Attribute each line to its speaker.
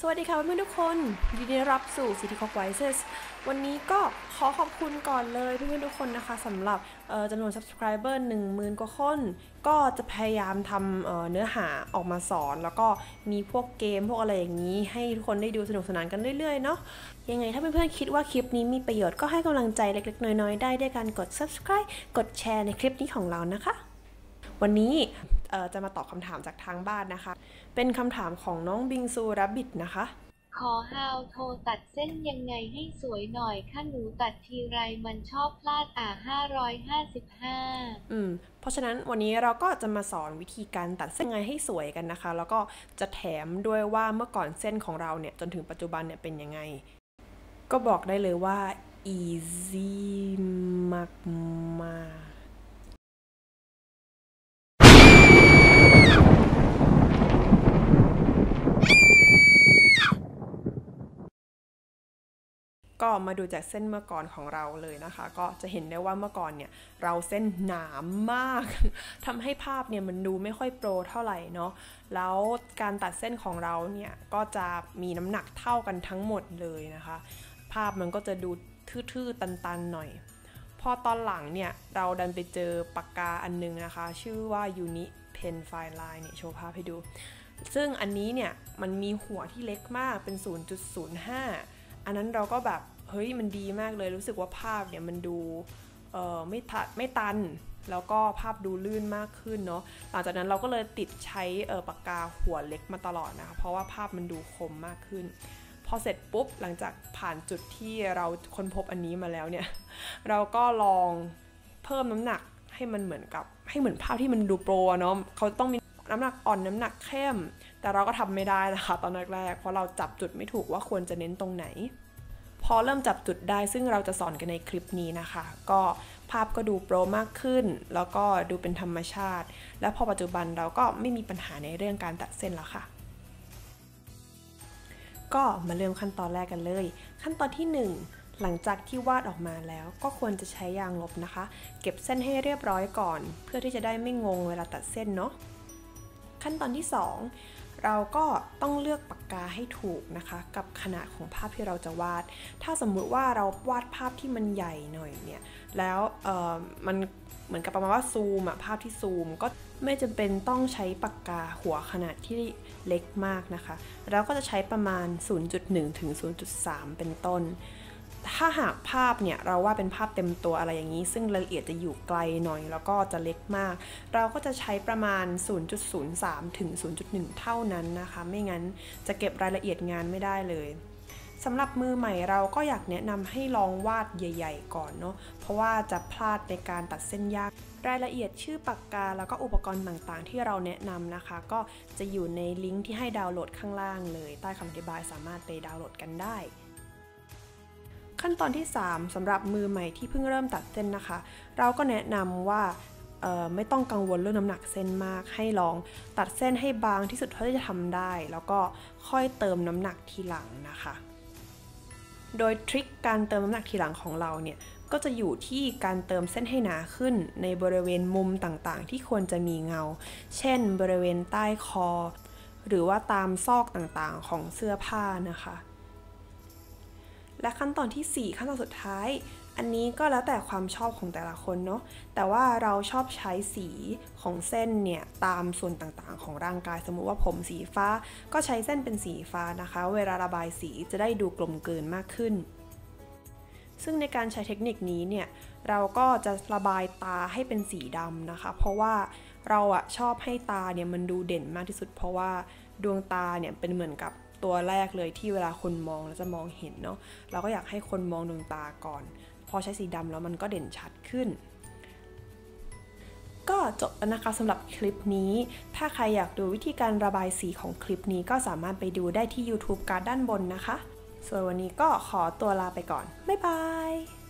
Speaker 1: สวัสดีค่ะเพื่อนๆทุกคนยินดีต้อนรับสู่ City Clock Voices วันนี้ก็ขอขอบคุณก่อนเลยเพื่อนๆทุกคนนะคะสำหรับจำนวน subscriber 10,000 กว่าคนก็จะพยายามทำเนื้อหาออกมาสอนแล้วก็มีพวกเกมพวกอะไรอย่างนี้ให้ทุกคนได้ดูสนุกสนานกันเรื่อยๆเนาะยังไงถ้าเพื่อนๆคิดว่าคลิปนี้มีประโยชน์ก็ให้กำลังใจเล็กๆน้อยๆได้ด้วยการกด subscribe กดแชร์ในคลิปนี้ของเรานะคะวันนี้จะมาตอบคำถามจากทางบ้านนะคะเป็นคำถามของน้องบิงซูรับบิทนะคะ
Speaker 2: ขอ how โทรตัดเส้นยังไงให้สวยหน่อยค่ะหนูตัดทีไรมันชอบพลาด555
Speaker 1: เพราะฉะนั้นวันนี้เราก็จะมาสอนวิธีการตัดเส้นยังไงให้สวยกันนะคะแล้วก็จะแถมด้วยว่าเมื่อก่อนเส้นของเราเนี่ยจนถึงปัจจุบันเนี่ยเป็นยังไงก็บอกได้เลยว่า easy มากก็มาดูจากเส้นเมื่อก่อนของเราเลยนะคะก็จะเห็นได้ว่าเมื่อก่อนเนี่ยเราเส้นหนามากทำให้ภาพเนี่ยมันดูไม่ค่อยโปรเท่าไหร่เนาะแล้วการตัดเส้นของเราเนี่ยก็จะมีน้ำหนักเท่ากันทั้งหมดเลยนะคะภาพมันก็จะดูทื่อๆตันๆหน่อยพอตอนหลังเนี่ยเราดันไปเจอปากกาอันนึงนะคะชื่อว่า Uni Pen Fine Line เนี่ยโชว์ภาพให้ดูซึ่งอันนี้เนี่ยมันมีหัวที่เล็กมากเป็น 0.05 อันนั้นเราก็แบบเฮ้ยมันดีมากเลยรู้สึกว่าภาพเนี่ยมันดูไม่ตันแล้วก็ภาพดูลื่นมากขึ้นเนาะหลังจากนั้นเราก็เลยติดใช้ปากกาหัวเล็กมาตลอดนะคะเพราะว่าภาพมันดูคมมากขึ้นพอเสร็จปุ๊บหลังจากผ่านจุดที่เราค้นพบอันนี้มาแล้วเนี่ยเราก็ลองเพิ่มน้ำหนักให้มันเหมือนภาพที่มันดูโปรเนาะเขาต้องมีน้ำหนักอ่อนน้ำหนักเข้มแต่เราก็ทำไม่ได้นะคะตอนแรกๆเพราะเราจับจุดไม่ถูกว่าควรจะเน้นตรงไหนพอเริ่มจับจุดได้ซึ่งเราจะสอนกันในคลิปนี้นะคะก็ภาพก็ดูโปรมากขึ้นแล้วก็ดูเป็นธรรมชาติและพอปัจจุบันเราก็ไม่มีปัญหาในเรื่องการตัดเส้นแล้วค่ะก็มาเริ่มขั้นตอนแรกกันเลยขั้นตอนที่1หลังจากที่วาดออกมาแล้วก็ควรจะใช้ยางลบนะคะเก็บเส้นให้เรียบร้อยก่อนเพื่อที่จะได้ไม่งงเวลาตัดเส้นเนาะขั้นตอนที่2เราก็ต้องเลือกปากกาให้ถูกนะคะกับขนาดของภาพที่เราจะวาดถ้าสมมุติว่าเราวาดภาพที่มันใหญ่หน่อยเนี่ยแล้วมันเหมือนกับประมาณว่าซูมภาพที่ซูมก็ไม่จำเป็นต้องใช้ปากกาหัวขนาดที่เล็กมากนะคะเราก็จะใช้ประมาณ 0.1 ถึง 0.3 เป็นต้นถ้าหากภาพเนี่ยเราว่าเป็นภาพเต็มตัวอะไรอย่างนี้ซึ่งรายละเอียดจะอยู่ไกลหน่อยแล้วก็จะเล็กมากเราก็จะใช้ประมาณ 0.03 ถึง 0.1 เท่านั้นนะคะไม่งั้นจะเก็บรายละเอียดงานไม่ได้เลยสำหรับมือใหม่เราก็อยากแนะนำให้ลองวาดใหญ่ๆก่อนเนาะเพราะว่าจะพลาดในการตัดเส้นยากรายละเอียดชื่อปากกาแล้วก็อุปกรณ์ต่างๆที่เราแนะนำนะคะก็จะอยู่ในลิงก์ที่ให้ดาวน์โหลดข้างล่างเลยใต้คำอธิบายสามารถไปดาวน์โหลดกันได้ขั้นตอนที่3สำหรับมือใหม่ที่เพิ่งเริ่มตัดเส้นนะคะเราก็แนะนำว่าไม่ต้องกังวลเรื่องน้ำหนักเส้นมากให้ลองตัดเส้นให้บางที่สุดเท่าที่จะทำได้แล้วก็ค่อยเติมน้ำหนักทีหลังนะคะโดยทริคการเติมน้ำหนักทีหลังของเราเนี่ยก็จะอยู่ที่การเติมเส้นให้หนาขึ้นในบริเวณมุมต่างๆที่ควรจะมีเงาเช่นบริเวณใต้คอหรือว่าตามซอกต่างๆของเสื้อผ้านะคะและขั้นตอนที่4ขั้นตอนสุดท้ายอันนี้ก็แล้วแต่ความชอบของแต่ละคนเนาะแต่ว่าเราชอบใช้สีของเส้นเนี่ยตามส่วนต่างๆของร่างกายสมมุติว่าผมสีฟ้าก็ใช้เส้นเป็นสีฟ้านะคะเวลาระบายสีจะได้ดูกลมกลืนมากขึ้นซึ่งในการใช้เทคนิคนี้เนี่ยเราก็จะระบายตาให้เป็นสีดำนะคะเพราะว่าเราชอบให้ตาเนี่ยมันดูเด่นมากที่สุดเพราะว่าดวงตาเนี่ยเป็นเหมือนกับตัวแรกเลยที่เวลาคนมองแล้วจะมองเห็นเนาะเราก็อยากให้คนมองดวงตาก่อนพอใช้สีดำแล้วมันก็เด่นชัดขึ้นก็จบแล้วนะคะสำหรับคลิปนี้ถ้าใครอยากดูวิธีการระบายสีของคลิปนี้ก็สามารถไปดูได้ที่ YouTube การ์ดด้านบนนะคะส่วนวันนี้ก็ขอตัวลาไปก่อนบ๊ายบาย